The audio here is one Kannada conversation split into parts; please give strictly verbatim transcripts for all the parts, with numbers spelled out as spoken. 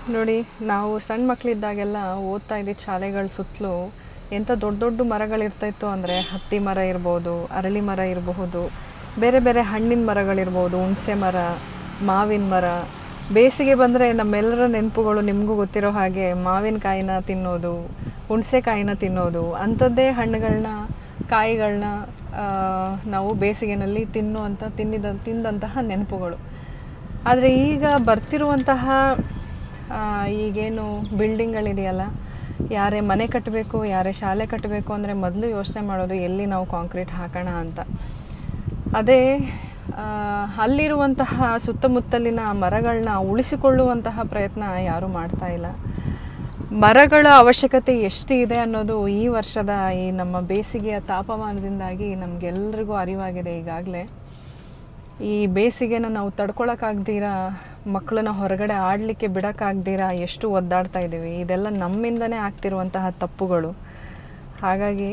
ನೋಡಿ, ನಾವು ಸಣ್ಣ ಮಕ್ಕಳಿದ್ದಾಗೆಲ್ಲ ಓದ್ತಾ ಇದ್ದಿದ್ದ ಶಾಲೆಗಳ ಸುತ್ತಲೂ ಎಂಥ ದೊಡ್ಡ ದೊಡ್ಡ ಮರಗಳಿರ್ತಾಯಿತ್ತು ಅಂದರೆ ಹತ್ತಿ ಮರ ಇರ್ಬೋದು, ಅರಳಿ ಮರ ಇರಬಹುದು, ಬೇರೆ ಬೇರೆ ಹಣ್ಣಿನ ಮರಗಳಿರ್ಬೋದು, ಹುಣಸೆ ಮರ, ಮಾವಿನ ಮರ. ಬೇಸಿಗೆ ಬಂದರೆ ನಮ್ಮೆಲ್ಲರ ನೆನಪುಗಳು ನಿಮಗೂ ಗೊತ್ತಿರೋ ಹಾಗೆ ಮಾವಿನಕಾಯಿನ ತಿನ್ನೋದು, ಹುಣಸೆಕಾಯಿನ ತಿನ್ನೋದು, ಅಂಥದ್ದೇ ಹಣ್ಣುಗಳನ್ನ ಕಾಯಿಗಳನ್ನ ನಾವು ಬೇಸಿಗೆನಲ್ಲಿ ತಿನ್ನುವಂಥ ತಿನ್ನಿದ ತಿಂದಂತಹ ನೆನಪುಗಳು. ಆದರೆ ಈಗ ಬರ್ತಿರುವಂತಹ ಈಗೇನು ಬಿಲ್ಡಿಂಗ್ಗಳಿದೆಯಲ್ಲ, ಯಾರೇ ಮನೆ ಕಟ್ಟಬೇಕು, ಯಾರೇ ಶಾಲೆ ಕಟ್ಟಬೇಕು ಅಂದರೆ ಮೊದಲು ಯೋಚನೆ ಮಾಡೋದು ಎಲ್ಲಿ ನಾವು ಕಾಂಕ್ರೀಟ್ ಹಾಕೋಣ ಅಂತ. ಅದೇ ಅಲ್ಲಿರುವಂತಹ ಸುತ್ತಮುತ್ತಲಿನ ಮರಗಳನ್ನ ಉಳಿಸಿಕೊಳ್ಳುವಂತಹ ಪ್ರಯತ್ನ ಯಾರೂ ಮಾಡ್ತಾ ಇಲ್ಲ. ಮರಗಳ ಅವಶ್ಯಕತೆ ಎಷ್ಟು ಇದೆ ಅನ್ನೋದು ಈ ವರ್ಷದ ಈ ನಮ್ಮ ಬೇಸಿಗೆಯ ತಾಪಮಾನದಿಂದಾಗಿ ನಮಗೆಲ್ಲರಿಗೂ ಅರಿವಾಗಿದೆ. ಈಗಾಗಲೇ ಈ ಬೇಸಿಗೆನ ನಾವು ತಡ್ಕೊಳಕ್ಕಾಗ್ದಿರಾ, ಮಕ್ಕಳನ್ನ ಹೊರಗಡೆ ಆಡಲಿಕ್ಕೆ ಬಿಡೋಕ್ಕಾಗ್ದಿರಾ ಎಷ್ಟು ಒದ್ದಾಡ್ತಾ ಇದ್ದೀವಿ. ಇದೆಲ್ಲ ನಮ್ಮಿಂದನೇ ಆಗ್ತಿರುವಂತಹ ತಪ್ಪುಗಳು. ಹಾಗಾಗಿ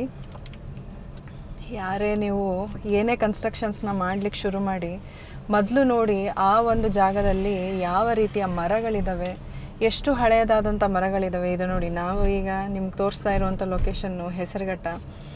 ಯಾರೇ ನೀವು ಏನೇ ಕನ್ಸ್ಟ್ರಕ್ಷನ್ಸ್ನ ಮಾಡಲಿಕ್ಕೆ ಶುರು ಮಾಡಿ, ಮೊದಲು ನೋಡಿ ಆ ಒಂದು ಜಾಗದಲ್ಲಿ ಯಾವ ರೀತಿಯ ಮರಗಳಿದ್ದಾವೆ, ಎಷ್ಟು ಹಳೆಯದಾದಂಥ ಮರಗಳಿದ್ದಾವೆ. ಇದು ನೋಡಿ, ನಾವು ಈಗ ನಿಮ್ಗೆ ತೋರಿಸ್ತಾ ಇರುವಂಥ ಲೊಕೇಶನ್ನು ಹೆಸರುಘಟ್ಟ.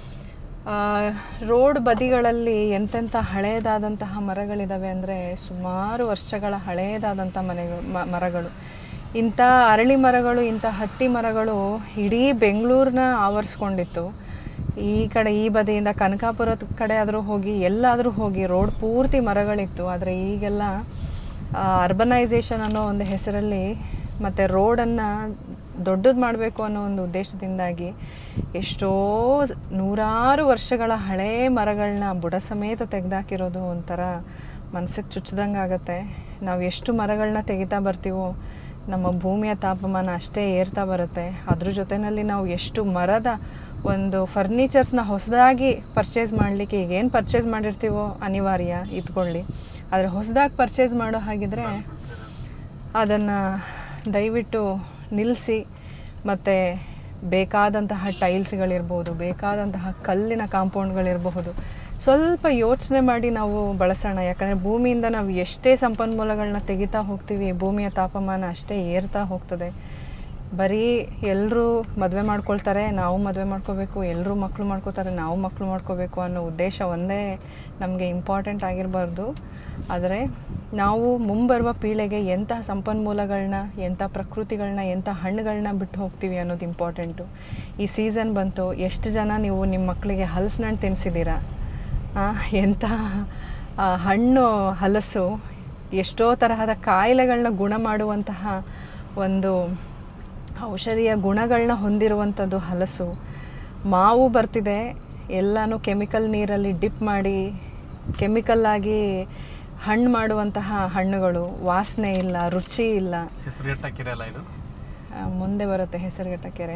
ರೋಡ್ ಬದಿಗಳಲ್ಲಿ ಎಂತೆಂಥ ಹಳೆಯದಾದಂತಹ ಮರಗಳಿದ್ದಾವೆ ಅಂದರೆ ಸುಮಾರು ವರ್ಷಗಳ ಹಳೆಯದಾದಂಥ ಮನೆಗಳು ಮರಗಳು. ಇಂಥ ಅರಳಿ ಮರಗಳು, ಇಂಥ ಹತ್ತಿ ಮರಗಳು ಇಡೀ ಬೆಂಗಳೂರನ್ನ ಆವರಿಸ್ಕೊಂಡಿತ್ತು. ಈ ಕಡೆ ಈ ಬದಿಯಿಂದ ಕನಕಾಪುರದ ಕಡೆ ಆದರೂ ಹೋಗಿ, ಎಲ್ಲಾದರೂ ಹೋಗಿ ರೋಡ್ ಪೂರ್ತಿ ಮರಗಳಿತ್ತು. ಆದರೆ ಈಗೆಲ್ಲ ಅರ್ಬನೈಸೇಷನ್ ಅನ್ನೋ ಒಂದು ಹೆಸರಲ್ಲಿ ಮತ್ತು ರೋಡನ್ನು ದೊಡ್ಡದು ಮಾಡಬೇಕು ಅನ್ನೋ ಒಂದು ಉದ್ದೇಶದಿಂದಾಗಿ ಎಷ್ಟೋ ನೂರಾರು ವರ್ಷಗಳ ಹಳೇ ಮರಗಳನ್ನ ಬುಡ ಸಮೇತ ತೆಗೆದಾಕಿರೋದು ಒಂಥರ ಮನಸ್ಸಿಗೆ ಚುಚ್ಚಿದಂಗೆ ಆಗುತ್ತೆ. ನಾವು ಎಷ್ಟು ಮರಗಳನ್ನ ತೆಗಿತಾ ಬರ್ತೀವೋ ನಮ್ಮ ಭೂಮಿಯ ತಾಪಮಾನ ಅಷ್ಟೇ ಏರ್ತಾ ಬರುತ್ತೆ. ಅದ್ರ ಜೊತೆಯಲ್ಲಿ ನಾವು ಎಷ್ಟು ಮರದ ಒಂದು ಫರ್ನಿಚರ್ಸ್ನ ಹೊಸದಾಗಿ ಪರ್ಚೇಸ್ ಮಾಡಲಿಕ್ಕೆ, ಈಗೇನು ಪರ್ಚೇಸ್ ಮಾಡಿರ್ತೀವೋ ಅನಿವಾರ್ಯ ಇಟ್ಕೊಳ್ಳಿ, ಆದರೆ ಹೊಸದಾಗಿ ಪರ್ಚೇಸ್ ಮಾಡೋ ಹಾಗಿದ್ರೆ ಅದನ್ನು ದಯವಿಟ್ಟು ನಿಲ್ಲಿಸಿ, ಮತ್ತು ಬೇಕಾದಂತಹ ಟೈಲ್ಸ್ಗಳಿರ್ಬೋದು, ಬೇಕಾದಂತಹ ಕಲ್ಲಿನ ಕಾಂಪೌಂಡ್ಗಳಿರಬಹುದು, ಸ್ವಲ್ಪ ಯೋಚನೆ ಮಾಡಿ ನಾವು ಬಳಸೋಣ. ಯಾಕಂದರೆ ಭೂಮಿಯಿಂದ ನಾವು ಎಷ್ಟೇ ಸಂಪನ್ಮೂಲಗಳನ್ನ ತೆಗಿತಾ ಹೋಗ್ತೀವಿ, ಭೂಮಿಯ ತಾಪಮಾನ ಅಷ್ಟೇ ಏರ್ತಾ ಹೋಗ್ತದೆ. ಬರೀ ಎಲ್ಲರೂ ಮದುವೆ ಮಾಡ್ಕೊಳ್ತಾರೆ, ನಾವು ಮದುವೆ ಮಾಡ್ಕೋಬೇಕು, ಎಲ್ಲರೂ ಮಕ್ಕಳು ಮಾಡ್ಕೋತಾರೆ, ನಾವು ಮಕ್ಕಳು ಮಾಡ್ಕೋಬೇಕು ಅನ್ನೋ ಉದ್ದೇಶ ಒಂದೇ ನಮಗೆ ಇಂಪಾರ್ಟೆಂಟ್ ಆಗಿರಬಾರ್ದು. ಆದರೆ ನಾವು ಮುಂಬರುವ ಪೀಳಿಗೆ ಎಂಥ ಸಂಪನ್ಮೂಲಗಳನ್ನ, ಎಂಥ ಪ್ರಕೃತಿಗಳನ್ನ, ಎಂಥ ಹಣ್ಣುಗಳನ್ನ ಬಿಟ್ಟು ಹೋಗ್ತೀವಿ ಅನ್ನೋದು ಇಂಪಾರ್ಟೆಂಟು. ಈ ಸೀಸನ್ ಬಂತು, ಎಷ್ಟು ಜನ ನೀವು ನಿಮ್ಮ ಮಕ್ಕಳಿಗೆ ಹಲಸಿನಣ್ಣು ತಿನ್ನಿಸಿದ್ದೀರಾ? ಎಂಥ ಹಣ್ಣು ಹಲಸು, ಎಷ್ಟೋ ತರಹದ ಕಾಯಿಲೆಗಳನ್ನ ಗುಣ ಮಾಡುವಂತಹ ಒಂದು ಔಷಧಿಯ ಗುಣಗಳನ್ನ ಹೊಂದಿರುವಂಥದ್ದು ಹಲಸು. ಮಾವು ಬರ್ತಿದೆ, ಎಲ್ಲನೂ ಕೆಮಿಕಲ್ ನೀರಲ್ಲಿ ಡಿಪ್ ಮಾಡಿ ಕೆಮಿಕಲ್ಲಾಗಿ ಹಣ್ಣು ಮಾಡುವಂತಹ ಹಣ್ಣುಗಳು. ವಾಸನೆ ಇಲ್ಲ, ರುಚಿ ಇಲ್ಲ. ಹೆಸರುಘಟ್ಟ ಕೆರೆ ಅಲ್ಲ ಇದು? ಮುಂದೆ ಬರುತ್ತೆ ಹೆಸರುಘಟ್ಟ ಕೆರೆ.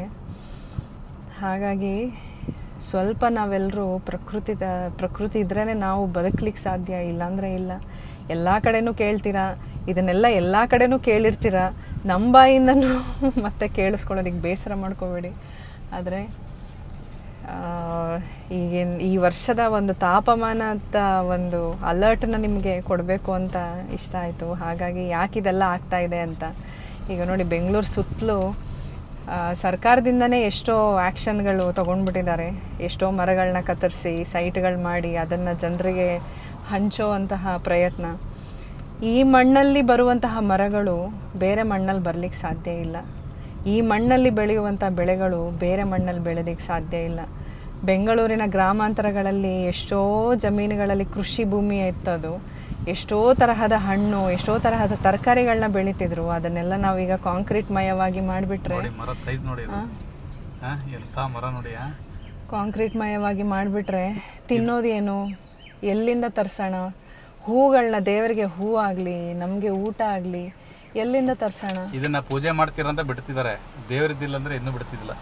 ಹಾಗಾಗಿ ಸ್ವಲ್ಪ ನಾವೆಲ್ಲರೂ ಪ್ರಕೃತಿ ಪ್ರಕೃತಿ ಇದ್ರೇ ನಾವು ಬದುಕಲಿಕ್ಕೆ ಸಾಧ್ಯ, ಇಲ್ಲಾಂದರೆ ಇಲ್ಲ. ಎಲ್ಲ ಕಡೆನೂ ಕೇಳ್ತೀರಾ, ಇದನ್ನೆಲ್ಲ ಎಲ್ಲ ಕಡೆನೂ ಕೇಳಿರ್ತೀರ, ನಮ್ಮ ಬಾಯಿಂದನೂ ಮತ್ತೆ ಕೇಳಿಸ್ಕೊಳ್ಳೋದಕ್ಕೆ ಬೇಸರ ಮಾಡ್ಕೋಬೇಡಿ. ಆದರೆ ಈಗಿನ ಈ ವರ್ಷದ ಒಂದು ತಾಪಮಾನದ ಒಂದು ಅಲರ್ಟನ್ನ ನಿಮಗೆ ಕೊಡಬೇಕು ಅಂತ ಇಷ್ಟ ಆಯಿತು. ಹಾಗಾಗಿ ಯಾಕಿದೆಲ್ಲ ಆಗ್ತಾ ಇದೆ ಅಂತ. ಈಗ ನೋಡಿ, ಬೆಂಗಳೂರು ಸುತ್ತಲೂ ಸರ್ಕಾರದಿಂದನೇ ಎಷ್ಟೋ ಆ್ಯಕ್ಷನ್ಗಳು ತೊಗೊಂಡ್ಬಿಟ್ಟಿದ್ದಾರೆ. ಎಷ್ಟೋ ಮರಗಳನ್ನ ಕತ್ತರಿಸಿ ಸೈಟ್ಗಳು ಮಾಡಿ ಅದನ್ನು ಜನರಿಗೆ ಹಂಚೋ ಅಂತಹ ಪ್ರಯತ್ನ. ಈ ಮಣ್ಣಲ್ಲಿ ಬರುವಂತಹ ಮರಗಳು ಬೇರೆ ಮಣ್ಣಲ್ಲಿ ಬರಲಿಕ್ಕೆ ಸಾಧ್ಯ ಇಲ್ಲ. ಈ ಮಣ್ಣಲ್ಲಿ ಬೆಳೆಯುವಂಥ ಬೆಳೆಗಳು ಬೇರೆ ಮಣ್ಣಲ್ಲಿ ಬೆಳೆಯೋದಕ್ಕೆ ಸಾಧ್ಯ ಇಲ್ಲ. ಬೆಂಗಳೂರಿನ ಗ್ರಾಮಾಂತರಗಳಲ್ಲಿ ಎಷ್ಟೋ ಜಮೀನುಗಳಲ್ಲಿ ಕೃಷಿ ಭೂಮಿ ಇತ್ತದು. ಎಷ್ಟೋ ತರಹದ ಹಣ್ಣು, ಎಷ್ಟೋ ತರಹದ ತರಕಾರಿಗಳನ್ನ ಬೆಳೀತಿದ್ರು. ಅದನ್ನೆಲ್ಲ ನಾವೀಗ ಕಾಂಕ್ರೀಟ್ ಮಯವಾಗಿ ಮಾಡಿಬಿಟ್ರೆ, ಕಾಂಕ್ರೀಟ್ ಮಯವಾಗಿ ಮಾಡಿಬಿಟ್ರೆ ತಿನ್ನೋದೇನು, ಎಲ್ಲಿಂದ ತರಿಸೋಣ? ಹೂಗಳನ್ನ ದೇವರಿಗೆ ಹೂ ಆಗಲಿ, ನಮಗೆ ಊಟ ಆಗಲಿ, ಎಲ್ಲಿಂದ ತರಿಸೋಣ? ಇದನ್ನ ಪೂಜೆ ಮಾಡ್ತೀರಂತ ಬಿಡ್ತಿದ್ದಾರೆ, ದೇವರಿದ್ದಿಲ್ಲ ಅಂದರೆ ಇನ್ನೂ ಬಿಡ್ತಿದ್ದಿಲ್ಲ.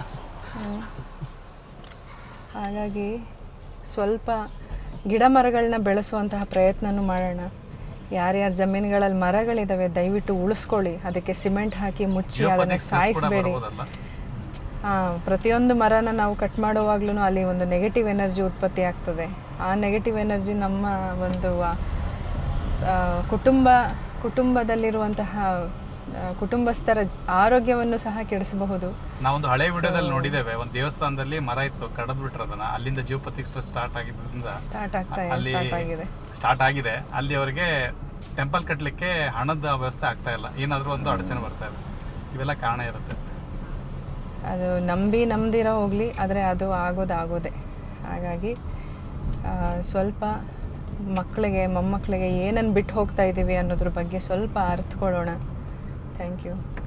ಹಾಗಾಗಿ ಸ್ವಲ್ಪ ಗಿಡ ಮರಗಳನ್ನ ಬೆಳೆಸುವಂತಹ ಪ್ರಯತ್ನನೂ ಮಾಡೋಣ. ಯಾರ್ಯಾರ ಜಮೀನುಗಳಲ್ಲಿ ಮರಗಳಿದ್ದಾವೆ ದಯವಿಟ್ಟು ಉಳಿಸ್ಕೊಳ್ಳಿ. ಅದಕ್ಕೆ ಸಿಮೆಂಟ್ ಹಾಕಿ ಮುಚ್ಚಿ ಅದನ್ನು ಸಾಯಿಸಬೇಡಿ. ಹಾಂ, ಪ್ರತಿಯೊಂದು ಮರನ ನಾವು ಕಟ್ ಮಾಡುವಾಗ್ಲೂ ಅಲ್ಲಿ ಒಂದು ನೆಗೆಟಿವ್ ಎನರ್ಜಿ ಉತ್ಪತ್ತಿ ಆಗ್ತದೆ. ಆ ನೆಗೆಟಿವ್ ಎನರ್ಜಿ ನಮ್ಮ ಒಂದು ಕುಟುಂಬ ಕುಟುಂಬದಲ್ಲಿರುವಂತಹ ಕುಟುಂಬಸ್ಥರ ಆರೋಗ್ಯವನ್ನು ಸಹ ಕೆಡಿಸಬಹುದು. ನಾವೊಂದು ಹಳೆ ವಿಡಿಯೋದಲ್ಲಿ ನೋಡಿದ್ದೇವೆ, ಒಂದು ದೇವಸ್ಥಾನದಲ್ಲಿ ಮರ ಇತ್ತು, ಕಡದ್ ಬಿಟ್ರು ಅದನ್ನ. ಅಲ್ಲಿಂದ ಜೀವ ಪ್ರತಿಷ್ಠೆ ಸ್ಟಾರ್ಟ್ ಆಗಿದ್ದರಿಂದ ಸ್ಟಾರ್ಟ್ ಆಗ್ತಾ ಅಲ್ಲಿ ಸ್ಟಾರ್ಟ್ ಆಗಿದೆ ಸ್ಟಾರ್ಟ್ ಆಗಿದೆ ಅಲ್ಲಿ ಅವರಿಗೆ ಟೆಂಪಲ್ ಕಟ್ಟಲಿಕ್ಕೆ ಹಣದ ವ್ಯವಸ್ಥೆ ಆಗ್ತಾ ಇಲ್ಲ, ಏನಾದರೂ ಒಂದು ಅಡಚಣೆ ಬರ್ತಾ ಇದೆ. ಇವೆಲ್ಲ ಕಾರಣ ಇರುತ್ತೆ. ಅದು ನಂಬಿ ನಂಬ್ದಿರೋ ಹೋಗಲಿ, ಆದರೆ ಅದು ಆಗೋದು ಆಗೋದೆ. ಹಾಗಾಗಿ ಸ್ವಲ್ಪ ಮಕ್ಕಳಿಗೆ ಮೊಮ್ಮಕ್ಕಳಿಗೆ ಏನನ್ನು ಬಿಟ್ಟು ಹೋಗ್ತಾ ಇದ್ದೀವಿ ಅನ್ನೋದ್ರ ಬಗ್ಗೆ ಸ್ವಲ್ಪ ಅರ್ಥಕೊಳ್ಳೋಣ. Thank you.